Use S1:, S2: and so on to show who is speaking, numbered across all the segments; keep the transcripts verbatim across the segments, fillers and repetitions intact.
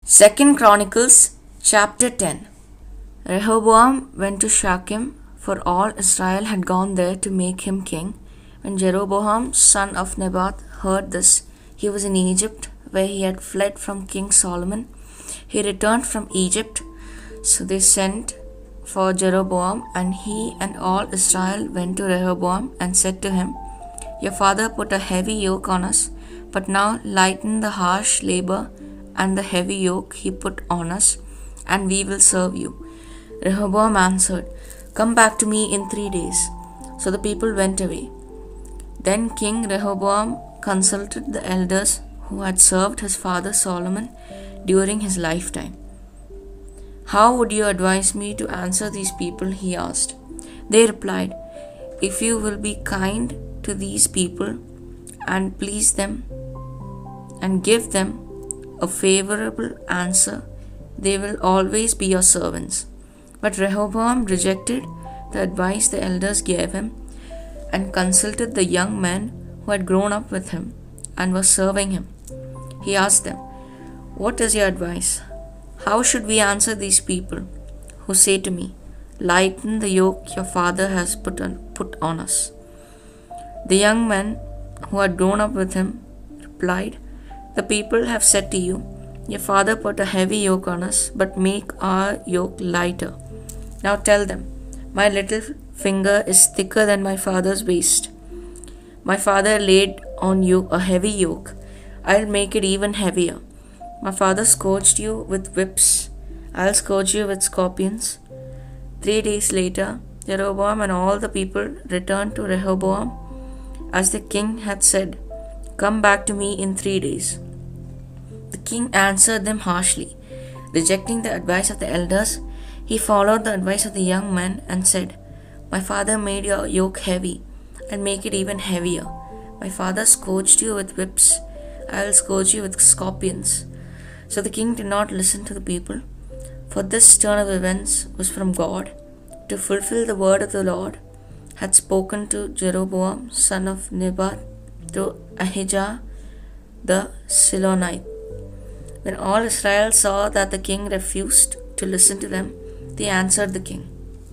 S1: Second Chronicles chapter ten. Rehoboam went to Shechem, for all Israel had gone there to make him king. When Jeroboam son of Nebat heard this, he was in Egypt, where he had fled from King Solomon. He returned from Egypt, so they sent for Jeroboam, and he and all Israel went to Rehoboam and said to him, Your father put a heavy yoke on us, but now lighten the harsh labor and the heavy yoke he put on us, and we will serve you. Rehoboam answered, Come back to me in three days. So the people went away. Then King Rehoboam consulted the elders who had served his father Solomon during his lifetime. How would you advise me to answer these people? He asked. They replied, If you will be kind to these people and please them and give them a favorable answer, they will always be your servants. But Rehoboam rejected the advice the elders gave him and consulted the young men who had grown up with him and were serving him. He asked them, What is your advice? How should we answer these people who say to me, Lighten the yoke your father has put on, put on us? The young men who had grown up with him replied, The people have said to you, Your father put a heavy yoke on us, but make our yoke lighter. Now tell them, My little finger is thicker than my father's waist. My father laid on you a heavy yoke. I'll make it even heavier. My father scourged you with whips. I'll scourge you with scorpions. Three days later, Jeroboam and all the people returned to Rehoboam, as the king had said, Come back to me in three days. The king answered them harshly. Rejecting the advice of the elders, he followed the advice of the young men and said, My father made your yoke heavy, and make it even heavier. My father scourged you with whips. I will scourge you with scorpions. So the king did not listen to the people, for this turn of events was from God, to fulfill the word of the Lord had spoken to Jeroboam son of Nebat to Ahijah the Silonite. When all Israel saw that the king refused to listen to them, they answered the king,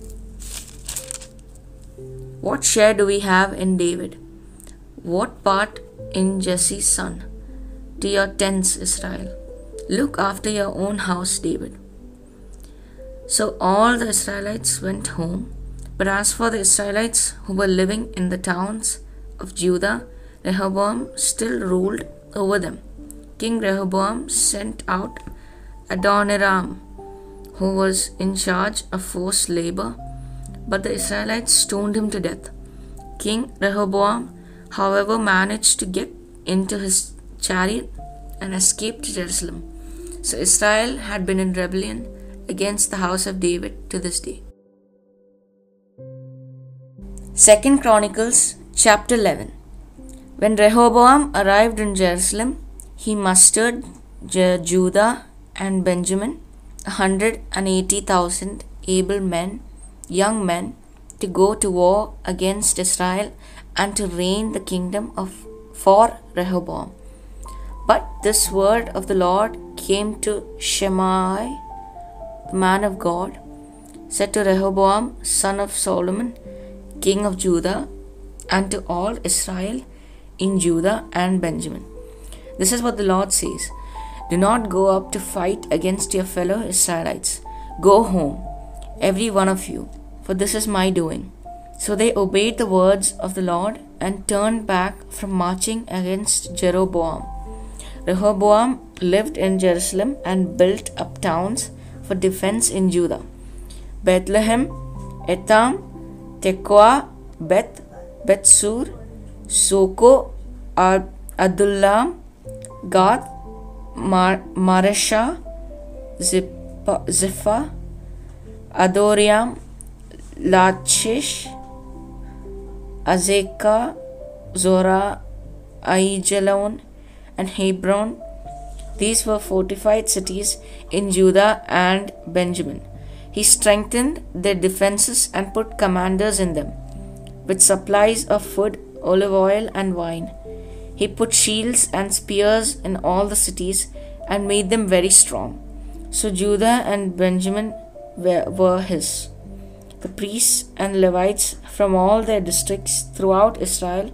S1: What share do we have in David? What part in Jesse's son? To your tents, Israel. Look after your own house, David. So all the Israelites went home. But as for the Israelites who were living in the towns of Judah, Rehoboam still ruled over them. King Rehoboam sent out Adoniram, who was in charge of forced labor, but the Israelites stoned him to death. King Rehoboam, however, managed to get into his chariot and escape to Jerusalem. So Israel had been in rebellion against the house of David to this day. Second Chronicles chapter eleven. When Rehoboam arrived in Jerusalem, he mustered Judah and Benjamin, a hundred and eighty thousand able men, young men, to go to war against Israel and to reign the kingdom of for Rehoboam. But this word of the Lord came to Shimei, the man of God, said to Rehoboam, son of Solomon, king of Judah, and to all Israel in Judah and Benjamin. This is what the Lord says, Do not go up to fight against your fellow Israelites. Go home, every one of you, for this is my doing. So they obeyed the words of the Lord and turned back from marching against Jeroboam. Rehoboam lived in Jerusalem and built up towns for defense in Judah: Bethlehem, Etham, Tekoa, Beth, Bethsur, Soko, Adullam, Gath, Mar- Mareshah, Ziphah, Adoriam, Lachish, Azekah, Zorah, Aijalon, and Hebron. These were fortified cities in Judah and Benjamin. He strengthened their defenses and put commanders in them, with supplies of food, olive oil, and wine. He put shields and spears in all the cities and made them very strong. So Judah and Benjamin were, were his. The priests and Levites from all their districts throughout Israel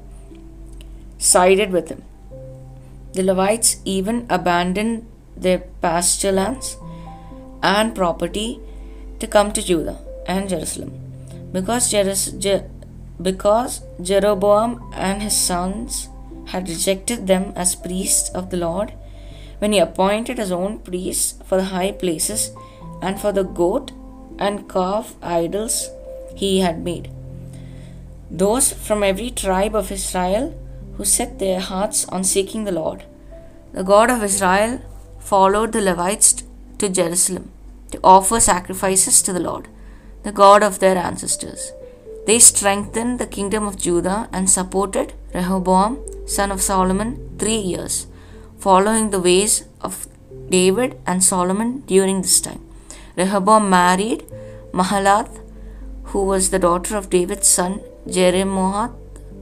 S1: sided with him. The Levites even abandoned their pasture lands and property to come to Judah and Jerusalem, because, Jeres- Je- because Jeroboam and his sons had rejected them as priests of the Lord when he appointed his own priests for the high places and for the goat and calf idols he had made. Those from every tribe of Israel who set their hearts on seeking the Lord, the God of Israel, followed the Levites to Jerusalem to offer sacrifices to the Lord, the God of their ancestors. They strengthened the kingdom of Judah and supported Rehoboam, son of Solomon, three years, following the ways of David and Solomon during this time. Rehoboam married Mahalath, who was the daughter of David's son Jeremoth,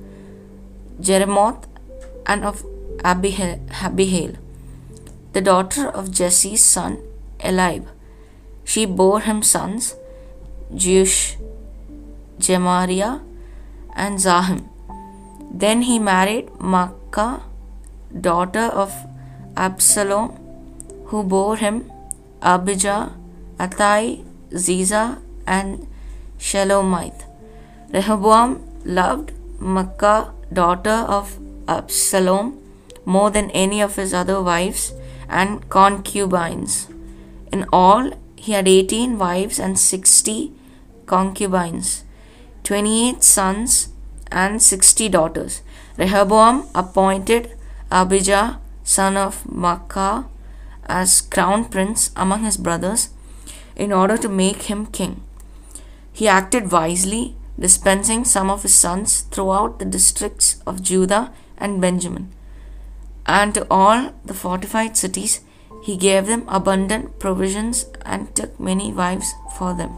S1: Jeremoth and of Abihail, Abihail, the daughter of Jesse's son Eliab. She bore him sons, Jeush, Gemariah, and Zahim. Then he married Maacah, daughter of Absalom, who bore him Abijah, Attai, Ziza, and Shelomith. Rehoboam loved Maacah, daughter of Absalom, more than any of his other wives and concubines. In all, he had eighteen wives and sixty concubines, twenty-eight sons and sixty daughters. Rehoboam appointed Abijah, son of Maacah, as crown prince among his brothers in order to make him king. He acted wisely, dispensing some of his sons throughout the districts of Judah and Benjamin, and to all the fortified cities he gave them abundant provisions and took many wives for them.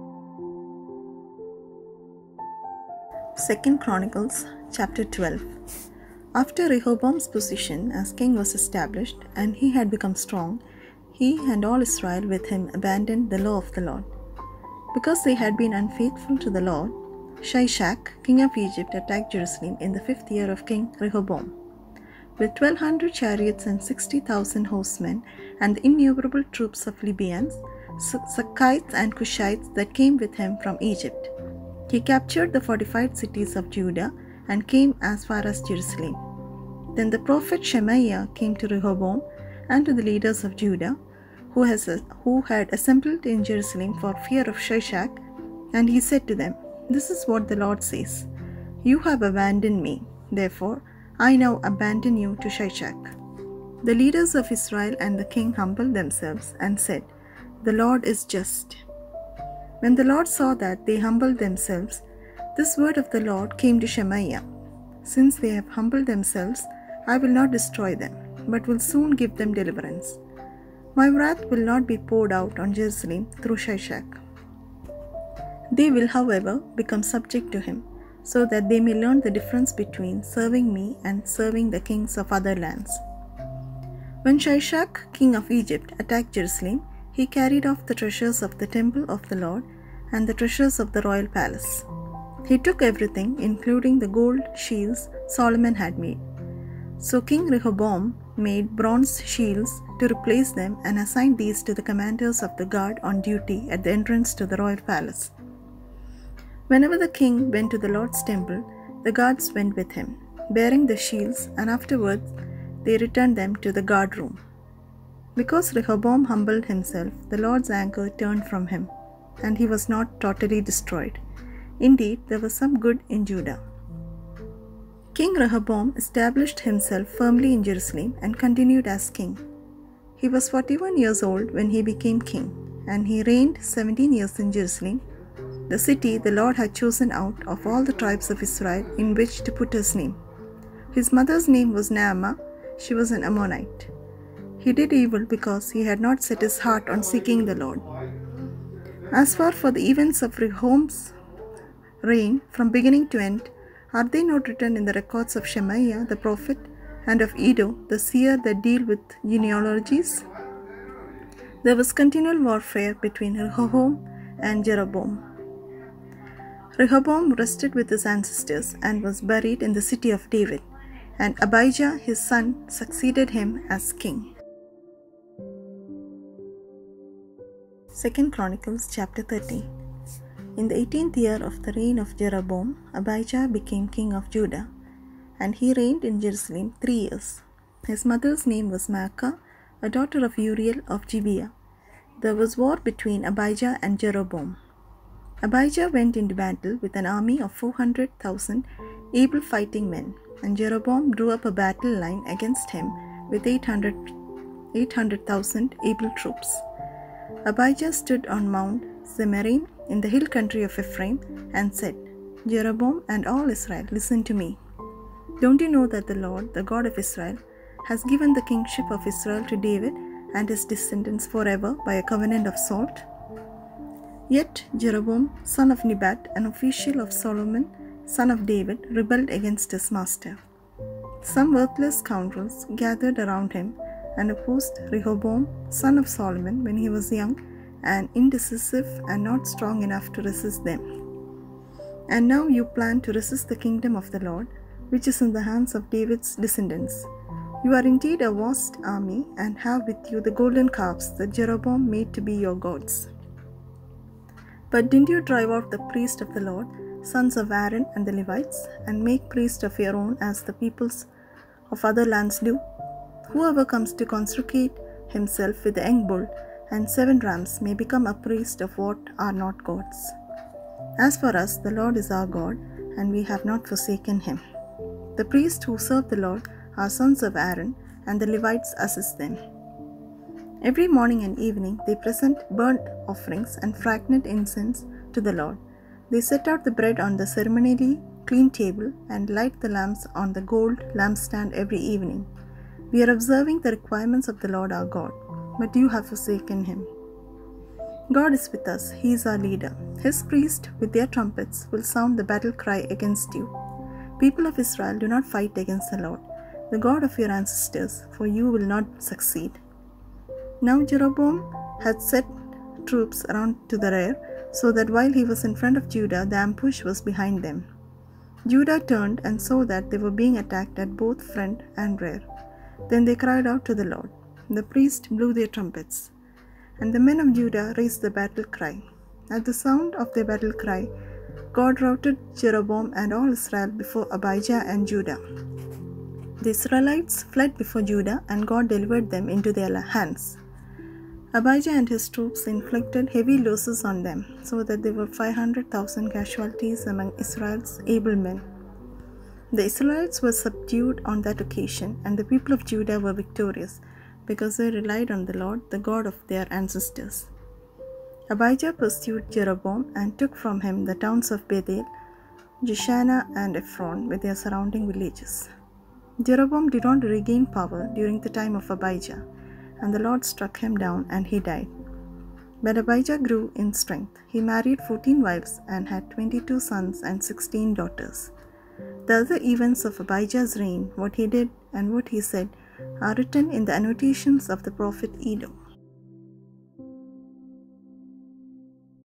S2: Second Chronicles chapter twelve. After Rehoboam's position as king was established and he had become strong, he and all Israel with him abandoned the law of the Lord. Because they had been unfaithful to the Lord, Shishak, king of Egypt, attacked Jerusalem in the fifth year of King Rehoboam, with twelve hundred chariots and sixty thousand horsemen, and the innumerable troops of Libyans, Sakkites, and Cushites that came with him from Egypt. He captured the fortified cities of Judah and came as far as Jerusalem. Then the prophet Shemaiah came to Rehoboam and to the leaders of Judah, who, has, who had assembled in Jerusalem for fear of Shishak, and he said to them, "This is what the Lord says: You have abandoned me, therefore I now abandon you to Shishak." The leaders of Israel and the king humbled themselves and said, "The Lord is just." When the Lord saw that they humbled themselves, this word of the Lord came to Shemaiah: "Since they have humbled themselves, I will not destroy them, but will soon give them deliverance. My wrath will not be poured out on Jerusalem through Shishak. They will, however, become subject to him, so that they may learn the difference between serving me and serving the kings of other lands." When Shishak, king of Egypt, attacked Jerusalem, he carried off the treasures of the temple of the Lord and the treasures of the royal palace. He took everything, including the gold shields Solomon had made. So King Rehoboam made bronze shields to replace them and assigned these to the commanders of the guard on duty at the entrance to the royal palace. Whenever the king went to the Lord's temple, the guards went with him, bearing the shields, and afterwards they returned them to the guard room. Because Rehoboam humbled himself, the Lord's anger turned from him, and he was not totally destroyed. Indeed, there was some good in Judah. King Rehoboam established himself firmly in Jerusalem and continued as king. He was forty-one years old when he became king, and he reigned seventeen years in Jerusalem, the city the Lord had chosen out of all the tribes of Israel in which to put his name. His mother's name was Naamah. She was an Ammonite. He did evil because he had not set his heart on seeking the Lord. As far for the events of Rehoboam's reign from beginning to end, are they not written in the records of Shemaiah the prophet and of Iddo the seer that deal with genealogies? There was continual warfare between Rehoboam and Jeroboam. Rehoboam rested with his ancestors and was buried in the city of David, and Abijah his son succeeded him as king. Second Chronicles chapter thirty. In the eighteenth year of the reign of Jeroboam, Abijah became king of Judah, and he reigned in Jerusalem three years. His mother's name was Maacah, a daughter of Uriel of Gibeah. There was war between Abijah and Jeroboam. Abijah went into battle with an army of four hundred thousand able fighting men, and Jeroboam drew up a battle line against him with eight hundred thousand able troops. Abijah stood on Mount Zemaraim in the hill country of Ephraim and said, Jeroboam and all Israel, listen to me. Don't you know that the Lord, the God of Israel, has given the kingship of Israel to David and his descendants forever by a covenant of salt? Yet Jeroboam, son of Nebat, an official of Solomon, son of David, rebelled against his master. Some worthless scoundrels gathered around him and opposed Rehoboam, son of Solomon, when he was young and indecisive and not strong enough to resist them. And now you plan to resist the kingdom of the Lord, which is in the hands of David's descendants. You are indeed a vast army and have with you the golden calves that Jeroboam made to be your gods. But didn't you drive out the priest of the Lord, sons of Aaron and the Levites, and make priests of your own as the peoples of other lands do? Whoever comes to consecrate himself with a young bull and seven rams may become a priest of what are not gods. As for us, the Lord is our God, and we have not forsaken him. The priests who serve the Lord are sons of Aaron, and the Levites assist them. Every morning and evening they present burnt offerings and fragrant incense to the Lord. They set out the bread on the ceremonially clean table and light the lamps on the gold lampstand every evening. We are observing the requirements of the Lord our God, but you have forsaken him. God is with us, he is our leader. His priests with their trumpets will sound the battle cry against you. People of Israel, do not fight against the Lord, the God of your ancestors, for you will not succeed. Now Jeroboam had set troops around to the rear, so that while he was in front of Judah, the ambush was behind them. Judah turned and saw that they were being attacked at both front and rear. Then they cried out to the Lord. The priests blew their trumpets, and the men of Judah raised the battle cry. At the sound of their battle cry, God routed Jeroboam and all Israel before Abijah and Judah. The Israelites fled before Judah, and God delivered them into their hands. Abijah and his troops inflicted heavy losses on them, so that there were five hundred thousand casualties among Israel's able men. The Israelites were subdued on that occasion, and the people of Judah were victorious, because they relied on the Lord, the God of their ancestors. Abijah pursued Jeroboam and took from him the towns of Bethel, Jeshanah, and Ephron with their surrounding villages. Jeroboam did not regain power during the time of Abijah, and the Lord struck him down and he died. But Abijah grew in strength. He married fourteen wives and had twenty-two sons and sixteen daughters. The other events of Abijah's reign, what he did and what he said, are written in the annotations of the prophet Iddo.